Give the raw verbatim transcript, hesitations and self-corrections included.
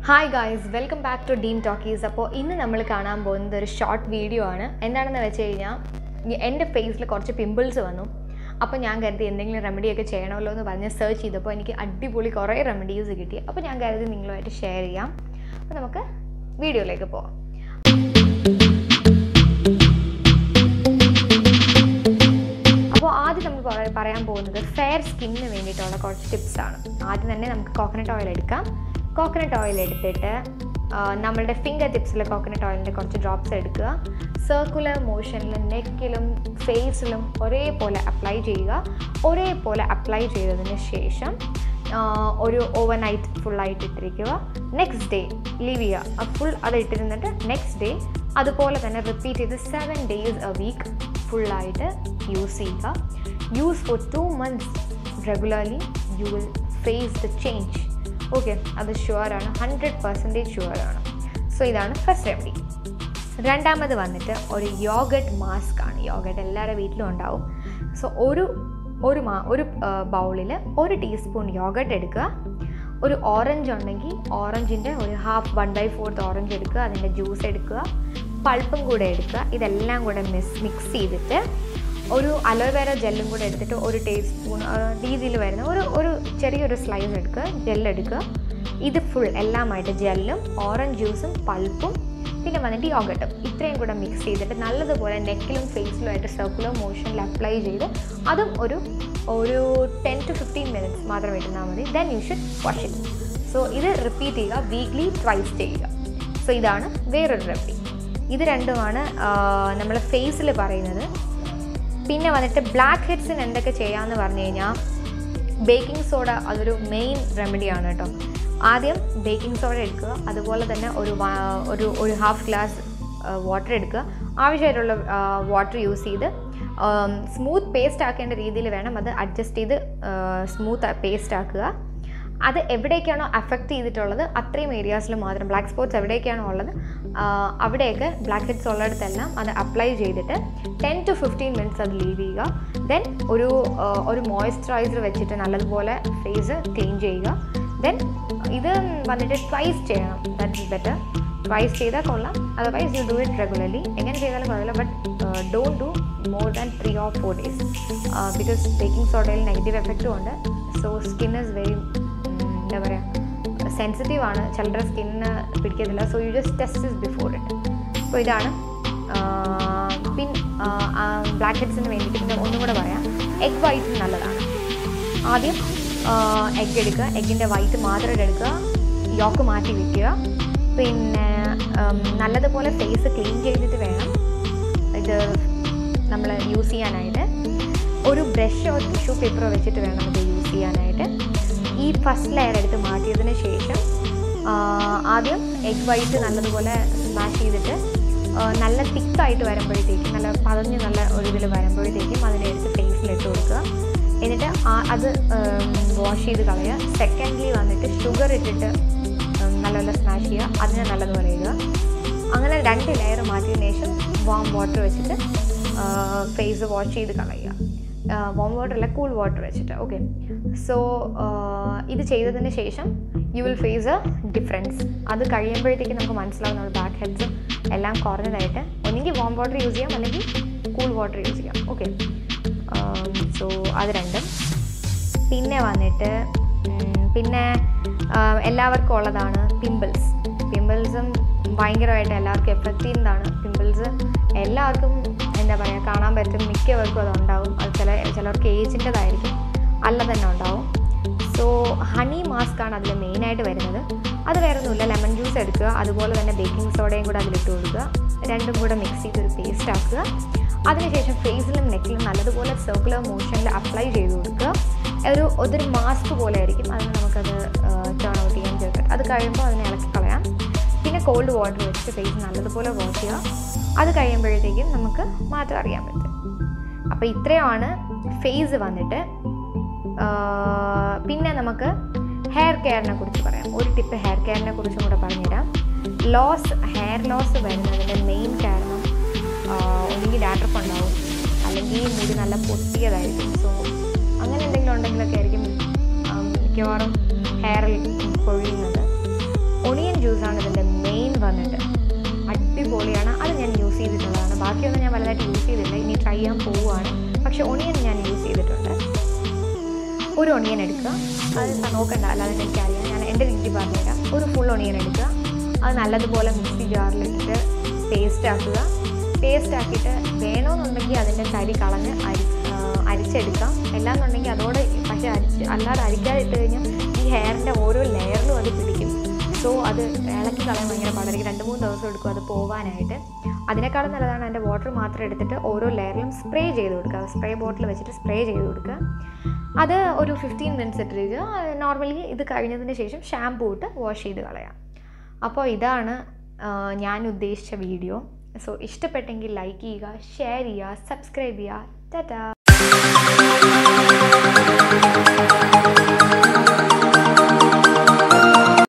Hi guys, welcome back to Diem Talkies. അപ്പോൾ ഇന്ന് നമ്മൾ കാണാൻ പോകുന്നത് ഒരു ഷോർട്ട് വീഡിയോ ആണ്. എന്താണെന്ന് വെച്ച് കഴിഞ്ഞാൽ എൻ്റെ ഫേസിൽ കുറച്ച് പിമ്പിൾസ് വന്നു. അപ്പോൾ ഞാൻ കരുതി എന്തെങ്കിലും റെമഡിയൊക്കെ ചെയ്യണമല്ലോ എന്ന് പറഞ്ഞ് സെർച്ച് ചെയ്തപ്പോൾ എനിക്ക് അടിപൊളി കുറേ റെമഡീസ് കിട്ടി. അപ്പോൾ ഞാൻ കരുതി നിങ്ങളുമായിട്ട് ഷെയർ ചെയ്യാം. അപ്പോൾ നമുക്ക് വീഡിയോയിലേക്ക് പോകാം. അപ്പോൾ ആദ്യം നമ്മൾ പറയാൻ പോകുന്നത് ഫെയർ സ്കിന്നിന് വേണ്ടിയിട്ടുള്ള കുറച്ച് ടിപ്സാണ്. ആദ്യം തന്നെ നമുക്ക് കോക്കനട്ട് ഓയിൽ എടുക്കാം. കോക്കനട്ട് ഓയിൽ എടുത്തിട്ട് നമ്മളുടെ ഫിംഗർ ടിപ്സിൽ കോക്കനട്ട് ഓയിലിൻ്റെ കുറച്ച് ഡ്രോപ്സ് എടുക്കുക. സർക്കുലർ മോഷനിൽ നെക്കിലും ഫേസിലും ഒരേപോലെ അപ്ലൈ ചെയ്യുക. ഒരേപോലെ അപ്ലൈ ചെയ്തതിന് ശേഷം ഒരു ഓവർ നൈറ്റ് ഫുള്ളായിട്ട് ഇട്ടിരിക്കുക. നെക്സ്റ്റ് ഡേ ലീവ് ചെയ്യുക. ഫുൾ അത് ഇട്ടിരുന്നിട്ട് നെക്സ്റ്റ് ഡേ അതുപോലെ തന്നെ റിപ്പീറ്റ് ചെയ്ത് സെവൻ ഡേയ്സ് എ വീക്ക് ഫുള്ളായിട്ട് യൂസ് ചെയ്യുക. Use for two months regularly you will face the change. Okay, അത് ഷുവറാണ്, ഹൺഡ്രഡ് പെർസെൻറ്റേജ് ഷുവറാണ്. സോ ഇതാണ് ഫസ്റ്റ് റെമഡി. രണ്ടാമത് വന്നിട്ട് ഒരു യോഗട്ട് മാസ്ക് ആണ്. യോഗട്ട് എല്ലാവരുടെ വീട്ടിലും ഉണ്ടാവും. സോ ഒരു ഒരു മാ ഒരു ബൗളിൽ ഒരു ടീസ്പൂൺ യോഗട്ട് എടുക്കുക. ഒരു ഓറഞ്ച് ഉണ്ടെങ്കിൽ ഓറഞ്ചിൻ്റെ ഒരു half one by fourth orange എടുക്കുക. അതിൻ്റെ ജ്യൂസ് എടുക്കുക, പൾപ്പും കൂടെ എടുക്കുക. ഇതെല്ലാം കൂടെ മിക്സ് മിക്സ് ചെയ്തിട്ട് ഒരു അലോവേര ജെല്ലും കൂടെ എടുത്തിട്ട് ഒരു ടീസ്പൂൺ രീതിയിൽ വരുന്ന ഒരു ഒരു ചെറിയൊരു സ്ലൈസ് എടുക്കുക, ജെല്ലെടുക്കുക. ഇത് ഫുൾ എല്ലാമായിട്ട് ജെല്ലും ഓറഞ്ച് ജ്യൂസും പൾപ്പും പിന്നെ വന്നിട്ട് യോഗട്ടും ഇത്രയും കൂടെ മിക്സ് ചെയ്തിട്ട് നല്ലതുപോലെ നെക്കിലും ഫേസിലുമായിട്ട് സർക്കുലർ മോഷനിൽ അപ്ലൈ ചെയ്ത് അതും ഒരു ഒരു ടെൻ ടു ഫിഫ്റ്റീൻ മിനിറ്റ്സ് മാത്രം ഇട്ടാൽ മതി. Then you should wash it. So ഇത് റിപ്പീറ്റ് ചെയ്യുക, വീക്ക്ലി ട്വൈസ് ചെയ്യുക. സോ ഇതാണ് വേറൊരു റെമഡി. ഇത് രണ്ടുമാണ് നമ്മൾ ഫേസിൽ പറയുന്നത്. പിന്നെ വന്നിട്ട് ബ്ലാക്ക് ഹെഡ്സിന് എന്തൊക്കെ ചെയ്യാമെന്ന് പറഞ്ഞു കഴിഞ്ഞാൽ ബേക്കിംഗ് സോഡ അതൊരു മെയിൻ റെമഡിയാണ് കേട്ടോ. ആദ്യം ബേക്കിംഗ് സോഡ എടുക്കുക. അതുപോലെ തന്നെ ഒരു ഒരു ഒരു ഹാഫ് ഗ്ലാസ് വാട്ടർ എടുക്കുക. ആവശ്യമായിട്ടുള്ള വാട്ടർ യൂസ് ചെയ്ത് സ്മൂത്ത് പേസ്റ്റ് ആക്കേണ്ട രീതിയിൽ വേണം അത് അഡ്ജസ്റ്റ് ചെയ്ത് സ്മൂത്ത് പേസ്റ്റ് ആക്കുക. അത് എവിടേക്കാണോ അഫക്റ്റ് ചെയ്തിട്ടുള്ളത് അത്രയും ഏരിയാസിൽ മാത്രം, ബ്ലാക്ക് സ്പോട്ട്സ് എവിടേക്കാണോ ഉള്ളത് അവിടെയൊക്കെ ബ്ലാക്ക് ഹെഡ്സ് ഉള്ളിടത്തെല്ലാം അത് അപ്ലൈ ചെയ്തിട്ട് ടെൻ ടു ഫിഫ്റ്റീൻ മിനിറ്റ്സ് അത് ലീവ് ചെയ്യുക. ദെൻ ഒരു ഒരു മോയ്സ്ചറൈസർ വെച്ചിട്ട് നല്ലതുപോലെ ഫേസ് ക്ലീൻ ചെയ്യുക. ദെൻ ഇത് വന്നിട്ട് ട്വൈസ് ചെയ്യണം. That is better. ട്വൈസ് ചെയ്താൽ കൊള്ളാം. Otherwise you do it regularly. എങ്ങനെ ചെയ്താലും കുഴപ്പമില്ല, but don't do more than three or four days because baking സോഡയിൽ നെഗറ്റീവ് എഫക്റ്റും ഉണ്ട്. സോ സ്കിൻ ഈസ് വെരി എന്താ പറയുക സെൻസിറ്റീവ് ആണ്, ചിലരുടെ സ്കിന്നിന് പിടിക്കത്തില്ല. So you just test this before it. അപ്പോൾ ഇതാണ്. പിന്നെ ബ്ലാക്ക് ഹെഡ്സിന് വേണ്ടിയിട്ട് പിന്നെ ഒന്നും കൂടെ പറയാം, എഗ് വൈറ്റ് നല്ലതാണ്. ആദ്യം എഗ് എടുക്കുക, എഗ്ഗിൻ്റെ വൈറ്റ് മാത്രം എടുക്കുക, യോക്ക് മാറ്റി വയ്ക്കുക. പിന്നെ നല്ലതുപോലെ ഫേസ് ക്ലീൻ ചെയ്തിട്ട് വേണം ഇത് നമ്മൾ യൂസ് ചെയ്യാനായിട്ട്. ഒരു ബ്രഷോ ടിഷ്യൂ പേപ്പറോ വെച്ചിട്ട് വേണം ഇത് യൂസ് ചെയ്യാനായിട്ട്. ഈ ഫസ്റ്റ് ലെയർ എടുത്ത് മാറ്റിയതിന് ശേഷം ആദ്യം എഗ് വൈറ്റ് നല്ലതുപോലെ സ്മാഷ് ചെയ്തിട്ട് നല്ല തിക്കായിട്ട് വരുമ്പോഴത്തേക്കും, നല്ല പതഞ്ഞ് നല്ല ഒരു ഇതിൽ വരുമ്പോഴത്തേക്കും അതിനെ എടുത്ത് ഫേസിലിട്ട് കൊടുക്കുക. എന്നിട്ട് അത് വാഷ് ചെയ്ത് കളയുക. സെക്കൻഡ്ലി വന്നിട്ട് ഷുഗർ ഇട്ടിട്ട് നല്ലപോലെ സ്മാഷ് ചെയ്യുക, അതിനെ നല്ലതുപോലെ ഇടുക. അങ്ങനെ രണ്ട് ലെയർ മാറ്റിയതിന് ശേഷം വാം വാട്ടർ വെച്ചിട്ട് ഫേസ് വാഷ് ചെയ്ത് കളയുക. വാം വാട്ടർ അല്ല, കൂൾ വാട്ടർ വെച്ചിട്ട്. ഓക്കെ, സോ ഇത് ചെയ്തതിന് ശേഷം you will face a difference. അത് കഴിയുമ്പോഴത്തേക്കും നമുക്ക് മനസ്സിലാവും നമ്മുടെ ബ്ലാക്ക് ഹെഡ്സും എല്ലാം കുറഞ്ഞതായിട്ട്. ഒന്നെങ്കിൽ വാം വാട്ടർ യൂസ് ചെയ്യാം, അല്ലെങ്കിൽ കൂൾ വാട്ടർ യൂസ് ചെയ്യാം. ഓക്കെ, സോ അത് രണ്ടും. പിന്നെ വന്നിട്ട് പിന്നെ എല്ലാവർക്കും ഉള്ളതാണ് പിമ്പിൾസ്. പിമ്പിൾസും ഭയങ്കരമായിട്ട് എല്ലാവർക്കും എഫക്റ്റ് ചെയ്യുന്നതാണ്. പിമ്പിൾസ് എല്ലാവർക്കും എന്താ പറയുക കാണാൻ പറ്റും, മിക്കവർക്കും അതുണ്ടാവും. അത് ചില ചിലർക്ക് ഏജിൻ്റെതായിരിക്കും, അല്ല തന്നെ ഉണ്ടാവും. സോ ഹണി മാസ്ക് ആണ് അതിൽ മെയിനായിട്ട് വരുന്നത്. അത് വേറെ ഒന്നുമില്ല, ലെമൺ ജ്യൂസ് എടുക്കുക, അതുപോലെ തന്നെ ബേക്കിംഗ് സോഡയും കൂടെ അതിലിട്ട് കൊടുക്കുക. രണ്ടും കൂടെ മിക്സ് ചെയ്തൊരു പേസ്റ്റ് ആക്കുക. അതിനുശേഷം ഫേസിലും നെക്കിലും നല്ലതുപോലെ സർക്കുലർ മോഷനിൽ അപ്ലൈ ചെയ്ത് കൊടുക്കുക. ഒരു അതൊരു മാസ്ക് പോലെ ആയിരിക്കും. അതിന് നമുക്കത് ടേൺ ഔട്ട് ചെയ്യാൻ ചേർക്കാം. അത് കഴിയുമ്പോൾ അതിനെ ഇളക്കി കളയാം. പിന്നെ കോൾഡ് വാട്ടർ വെച്ചിട്ട് ഫേസ് നല്ലതുപോലെ വാഷ് ചെയ്യുക. അത് കഴിയുമ്പോഴത്തേക്കും നമുക്ക് മാറ്റം അറിയാൻ പറ്റും. അപ്പോൾ ഇത്രയുമാണ് ഫേസ് വന്നിട്ട്. പിന്നെ നമുക്ക് ഹെയർ കെയറിനെ കുറിച്ച് പറയാം. ഒരു ടിപ്പ് ഹെയർ കെയറിനെ കുറിച്ചും കൂടെ പറഞ്ഞുതരാം. ലോസ് ഹെയർ ലോസ് വരുന്നതിൻ്റെ മെയിൻ കാരണം ഒന്നുകിൽ ഡാൻഡ്രഫ് ഉണ്ടാവും, അല്ലെങ്കിൽ മുടി നല്ല പൊട്ടിയതായിരിക്കും. സോ അങ്ങനെ എന്തെങ്കിലും ഉണ്ടെങ്കിലൊക്കെ ആയിരിക്കും മിക്കവാറും ഹെയറിൽ പൊഴിയുന്നത്. ഒണിയൻ അടിപൊളിയാണ്. അത് ഞാൻ യൂസ് ചെയ്തിട്ടുള്ളതാണ്. ബാക്കിയൊന്നും ഞാൻ വലുതായിട്ട് യൂസ് ചെയ്തില്ല, ഇനി ട്രൈ ചെയ്യാൻ പോവുകയാണ്. പക്ഷേ ഒണിയൻ ഞാൻ യൂസ് ചെയ്തിട്ടുണ്ട്. ഒരു ഒണിയൻ എടുക്കുക, അത് നോക്കണ്ട, അല്ലാതെ എനിക്കറിയാം, ഞാൻ എൻ്റെ രീതി പറഞ്ഞുതരാം. ഒരു ഫുൾ ഒണിയൻ എടുക്കുക, അത് നല്ലതുപോലെ മിക്സി ജാറിലിട്ടിട്ട് പേസ്റ്റ് ആക്കുക. പേസ്റ്റ് ആക്കിയിട്ട് വേണമെന്നുണ്ടെങ്കിൽ അതിൻ്റെ തരി കളഞ്ഞ് അരി അരിച്ചെടുക്കാം. എല്ലാന്നുണ്ടെങ്കിൽ അതോടെ, പക്ഷേ അരിച്ച് അല്ലാതെ അരിക്കാതിട്ട് കഴിഞ്ഞാൽ ഈ ഹെയറിൻ്റെ ഓരോ ലെയറിലും അത് പിടിക്കും. സോ അത് ഇളക്കി കളയാൻ ഭയങ്കര പാടായിരിക്കും. രണ്ട് മൂന്ന് ദിവസം എടുക്കും അത് പോകാനായിട്ട്. അതിനേക്കാളും നല്ലതാണ് അതിൻ്റെ വാട്ടർ മാത്രം എടുത്തിട്ട് ഓരോ ലെയറിലും സ്പ്രേ ചെയ്ത് കൊടുക്കുക. സ്പ്രേ ബോട്ടിൽ വെച്ചിട്ട് സ്പ്രേ ചെയ്ത് കൊടുക്കുക. അത് ഒരു ഫിഫ്റ്റീൻ മിനിറ്റ്സ് ഇട്ടിരിക്കുക. നോർമലി ഇത് കഴിഞ്ഞതിന് ശേഷം ഷാമ്പൂ ഇട്ട് വാഷ് ചെയ്ത് കളയാം. അപ്പോൾ ഇതാണ് ഞാൻ ഉദ്ദേശിച്ച വീഡിയോ. സോ ഇഷ്ടപ്പെട്ടെങ്കിൽ ലൈക്ക് ചെയ്യുക, ഷെയർ ചെയ്യുക, സബ്സ്ക്രൈബ് ചെയ്യുക. ടാറ്റാ.